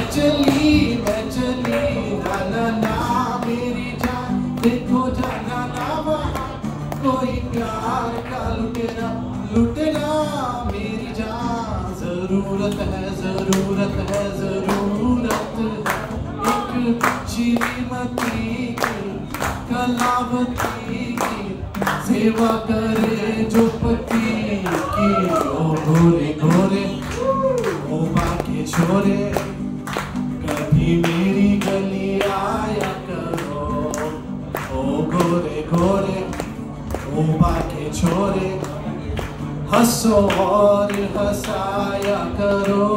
चली ना ना ना मेरी जान, देखो जाना ना वहाँ कोई प्यार का लुटेरा लुटेरा मेरी जान। जरूरत है जरूरत है जरूरत है एक श्रीमती की कलावती की, सेवा करे जो पति की। ओ गोरे गोरे ओ बाके छोरे, कभी मेरी गली आया करो। ओ गोरे गोरे ओ बाके छोरे, हंसो और हंसाया करो।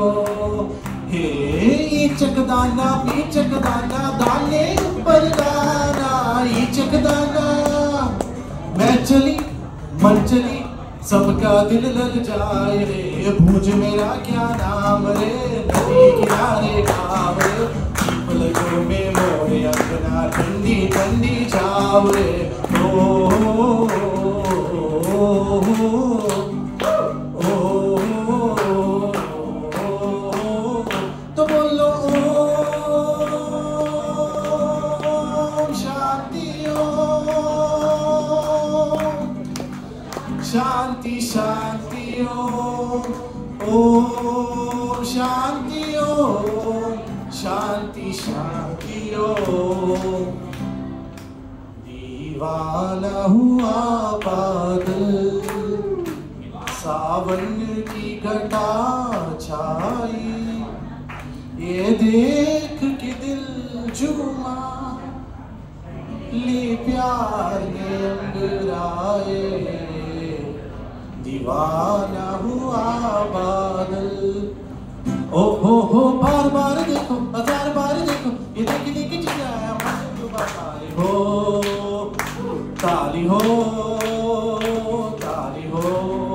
हे चकदाना चकदाना दाने ऊपर दाना, चकदाना मैं चली मन चली सबका दिल लग जाए रे। भूज मेरा क्या नाम रे, नदी किनारे गाँव रे, पलकों में मोरे अंगना ठंडी ठंडी छाव रे। ओ तो बोलो ओम शांति शांति शांति ओम शांति शांति शांति ओम। दीवाना हुआ बादल, सावन की घटा छाई, ये देख के दिल झूमा, ले प्यार ने अंगराए। दीवाना हुआ बादल, ओ हो बार बार देखो हजार बार देखो, ये देख देख जिया ताली हो ताली हो ताली हो।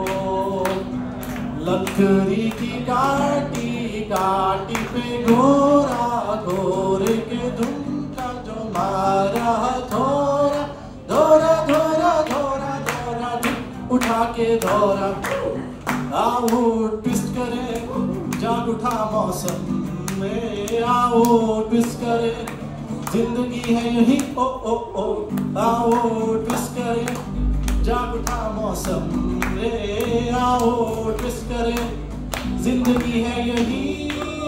लकड़ी की काटी काटी पे घोरा घोर के धुन का जो मारा धोरा धोरा धोरा धोरा धोरा उठा के धोरा। आओ ट्विस्ट करे जाग उठा मौसम में, आओ ट्विस्ट करे जिंदगी है यही ओ ओ ओ। आओ ट्विस्ट करे जाग उठा मौसम में, आओ ट्विस्ट करे जिंदगी है यही।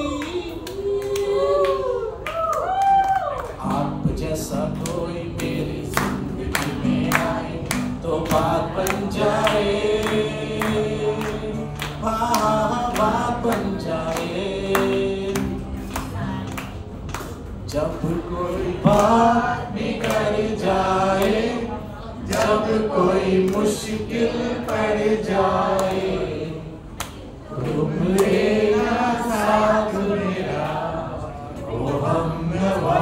आप जैसा कोई मेरी जिंदगी में आए तो बात बन जाए, हाँ बात बन जाए। जब कोई बात बिगड़ जाए, जब कोई मुश्किल पड़ जाए, तुम लेना साथ मेरा ओ हमनवा।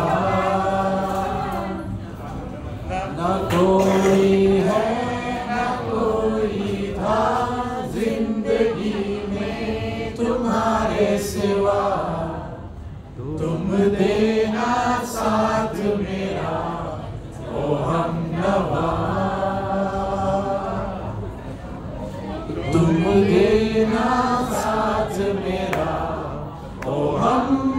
ना कोई है ना कोई था जिंदगी में तुम्हारे सिवा, तुम देना साथ मेरा ओ हमनवा। तुम देना साथ मेरा ओ हम